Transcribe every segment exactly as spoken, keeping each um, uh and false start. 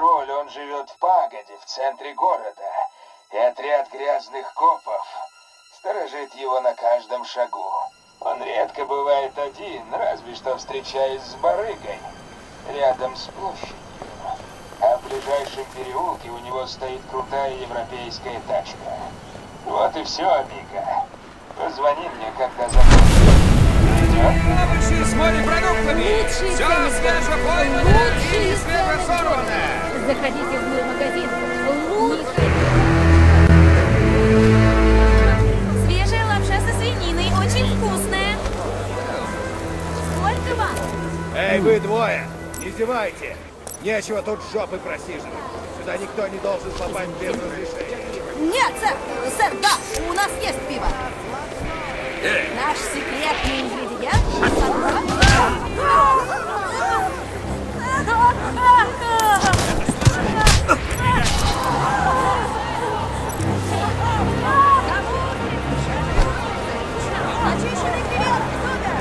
патруль, он живет в пагоде в центре города. И отряд грязных копов сторожит его на каждом шагу. Он редко бывает один, разве что встречаясь с барыгой рядом с площадью. А в ближайшем переулке у него стоит крутая европейская тачка. Вот и все, Амиго. Позвони мне, когда закончишь. Овощи с морепродуктами! Лучшие Все цены. свежепойманное Лучшие и свежесорванное! Заходите в мой магазин. Лучший. Свежая лапша со свининой, очень вкусная. Сколько вам? Эй, вы двое! Не зевайте! Нечего тут жопы просиживать. Сюда никто не должен попасть без разрешения. Нет, сэр! Сэр, да! У нас есть пиво! Наш секретный ингредиент очищенный креветки, супер!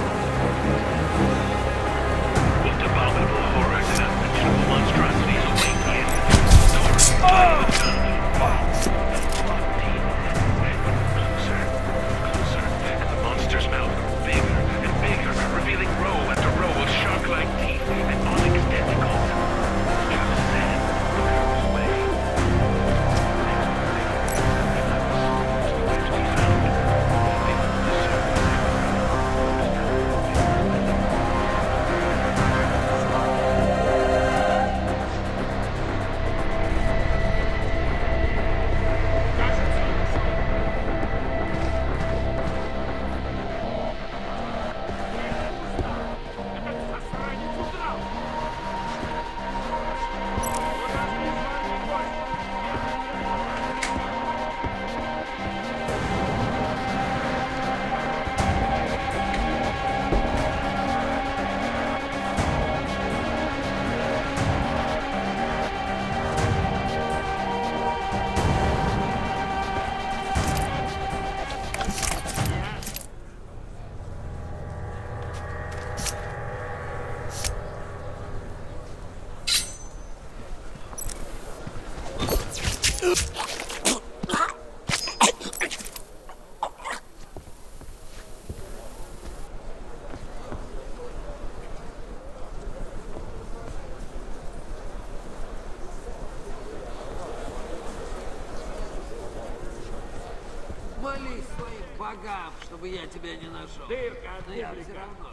Молись своим богам, чтобы я тебя не нашел. Дырка от Но я все бублика. равно.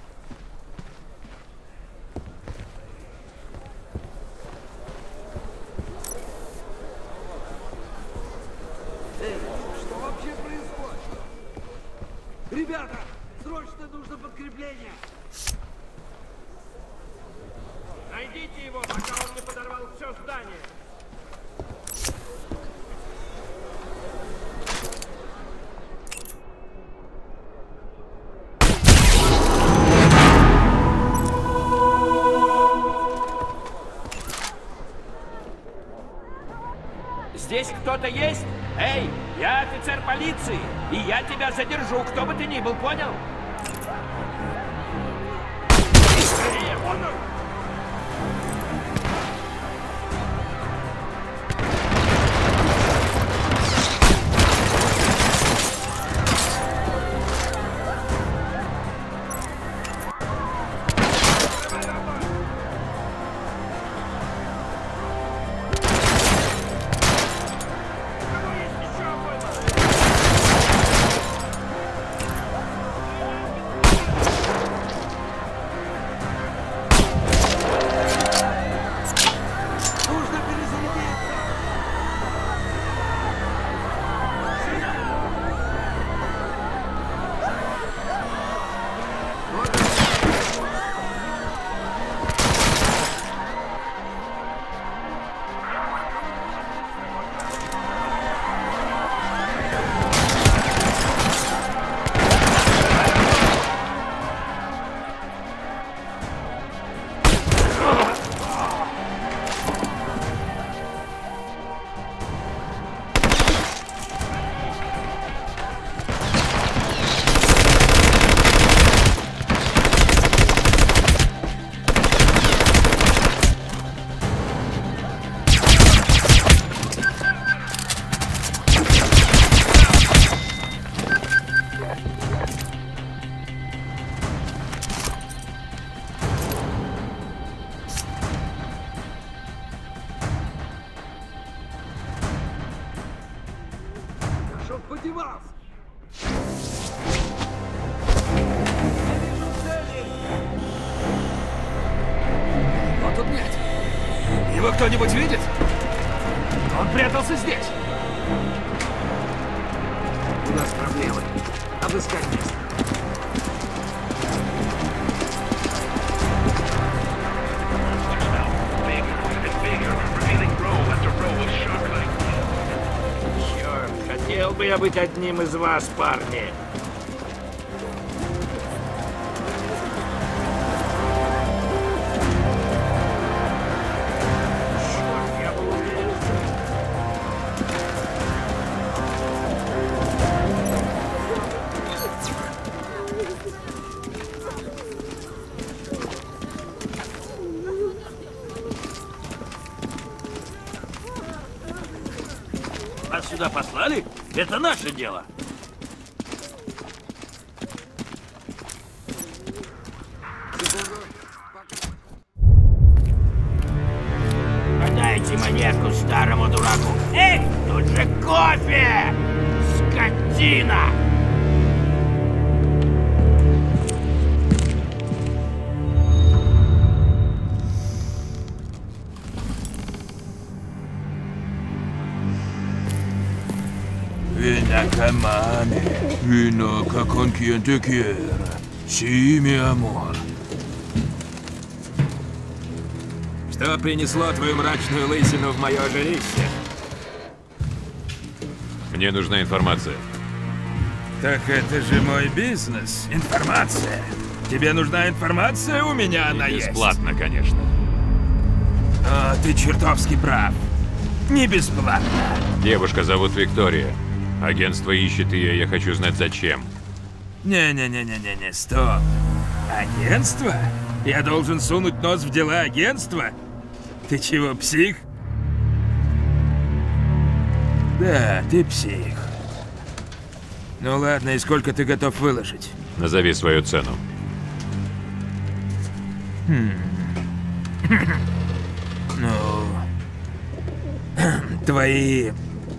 Эй, что вообще происходит? Ребята, срочно нужно подкрепление. Найдите его, пока он не подорвал все здание. Здесь кто-то есть? Эй, я офицер полиции, и я тебя задержу, кто бы ты ни был, понял? Скорее, вон он! Его кто-нибудь видит? Он прятался здесь. У нас проблемы. Обыскать место. Черт, хотел бы я быть одним из вас, парни. Черт, я был уверен. Вас сюда послали? Это наше дело. Подайте монетку старому дураку. Эй, тут же кофе! Скотина! Vinacamane, vino con quien te quiera. Sí, mi amor. Что принесло твою мрачную лысину в мое жилище? Мне нужна информация. Так это же мой бизнес. Информация. Тебе нужна информация? У меня она есть. Бесплатно, конечно. О, ты чертовски прав. Не бесплатно. Девушка зовут Виктория. Агентство ищет ее, я хочу знать зачем. Не-не-не-не-не-не, стоп. Агентство? Я должен сунуть нос в дела агентства? Ты чего, псих? Да, ты псих. Ну ладно, и сколько ты готов выложить? Назови свою цену. Ну... Твои...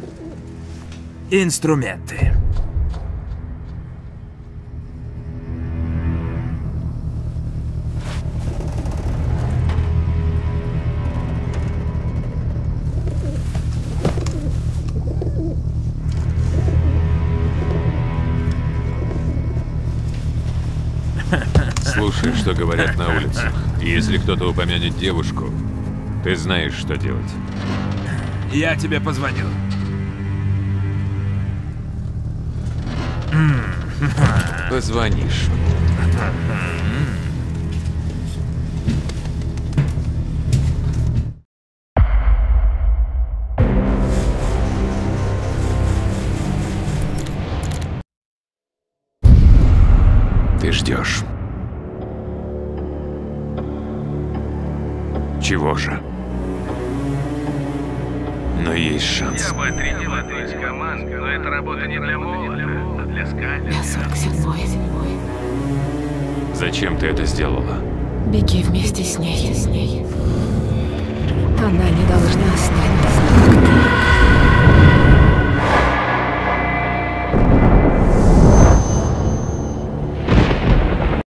инструменты. Слушай, что говорят на улицах. Если кто-то упомянет девушку, ты знаешь, что делать. Я тебе позвоню. Позвонишь. Ты ждешь. Чего же? Но есть шанс. Я бы отрядил одну из команд, но эта работа не для Мола, а для Скайлера. Я сорок седьмой. Зачем ты это сделала? Беги вместе с ней. С ней. Она не должна стать